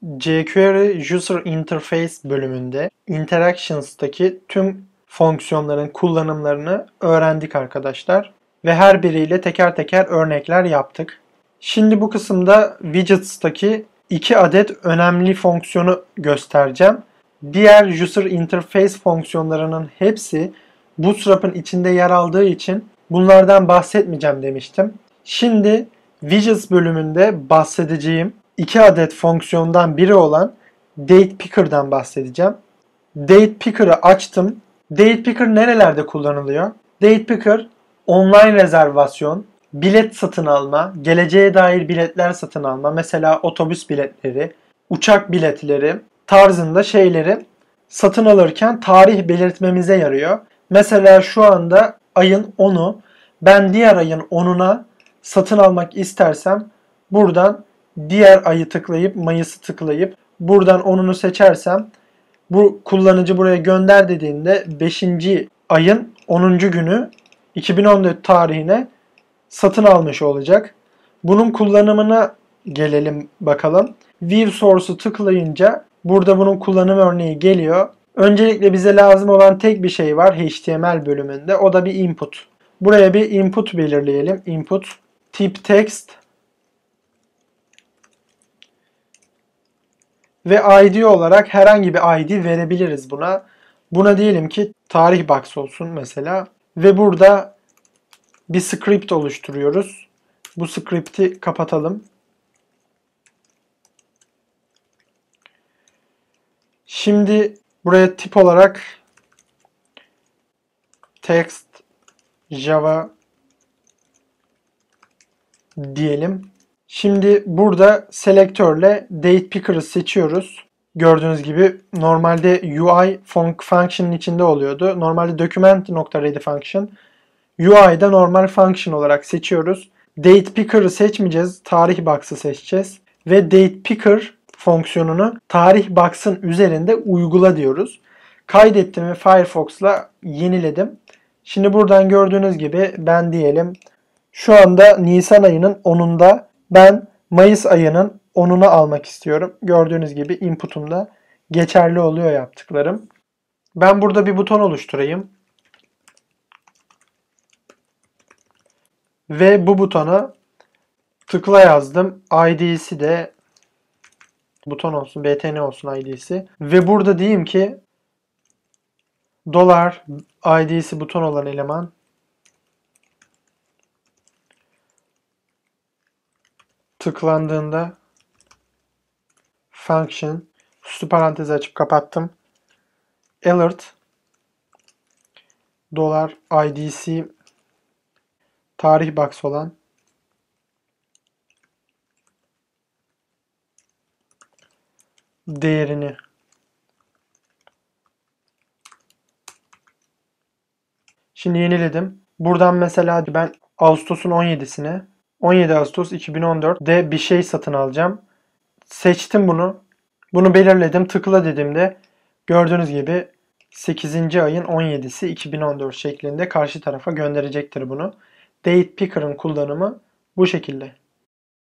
jQuery User Interface bölümünde Interactions'taki tüm fonksiyonların kullanımlarını öğrendik arkadaşlar. Ve her biriyle teker teker örnekler yaptık. Şimdi bu kısımda Widgets'taki 2 adet önemli fonksiyonu göstereceğim. Diğer User Interface fonksiyonlarının hepsi Bootstrap'ın içinde yer aldığı için bunlardan bahsetmeyeceğim demiştim. Şimdi Widgets bölümünde bahsedeceğim 2 adet fonksiyondan biri olan Date Picker'dan bahsedeceğim. Date Picker'ı açtım. Date Picker nerelerde kullanılıyor? Date Picker online rezervasyon, bilet satın alma, geleceğe dair biletler satın alma, mesela otobüs biletleri, uçak biletleri tarzında şeyleri satın alırken tarih belirtmemize yarıyor. Mesela şu anda ayın 10'u, ben diğer ayın 10'una satın almak istersem buradan diğer ayı tıklayıp Mayıs'ı tıklayıp buradan 10'unu seçersem bu kullanıcı buraya gönder dediğinde 5. ayın 10. günü 2014 tarihine satın almış olacak. Bunun kullanımına gelelim bakalım. View Source'u tıklayınca burada bunun kullanım örneği geliyor. Öncelikle bize lazım olan tek bir şey var HTML bölümünde. O da bir input. Buraya bir input belirleyelim. Input tip text ve ID olarak herhangi bir ID verebiliriz buna. Buna diyelim ki tarih box olsun mesela. Ve burada bir script oluşturuyoruz. Bu script'i kapatalım. Şimdi buraya tip olarak text Java diyelim. Şimdi burada selektörle date picker'ı seçiyoruz. Gördüğünüz gibi normalde UI function'ın içinde oluyordu. Normalde document.ready function UI'da normal function olarak seçiyoruz. Date picker'ı seçmeyeceğiz. Tarih box'ı seçeceğiz. Ve date picker fonksiyonunu tarih box'ın üzerinde uygula diyoruz. Kaydettim ve Firefox'la yeniledim. Şimdi buradan gördüğünüz gibi ben diyelim şu anda Nisan ayının 10'unda ben Mayıs ayının 10'una almak istiyorum. Gördüğünüz gibi input'umda geçerli oluyor yaptıklarım. Ben burada bir buton oluşturayım. Ve bu butona tıkla yazdım. ID'si de buton olsun, btn olsun ID'si. Ve burada diyeyim ki dolar ID'si buton olan eleman tıklandığında function üstü parantezi açıp kapattım. Alert dolar ID'si tarih box olan değerini şimdi yeniledim. Buradan mesela ben Ağustos'un 17'sine 17 Ağustos 2014'de bir şey satın alacağım. Seçtim bunu. Bunu belirledim. Tıkla dediğimde gördüğünüz gibi 8. ayın 17'si 2014 şeklinde karşı tarafa gönderecektir bunu. Date Picker'ın kullanımı bu şekilde.